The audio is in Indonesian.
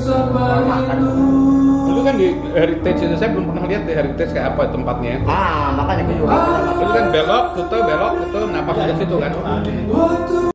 makan. Dulu kan di Heritage itu saya belum pernah lihat di Heritage kayak apa tempatnya. Makanya gue juga. Itu kan belok, tutup, napas di situ kan.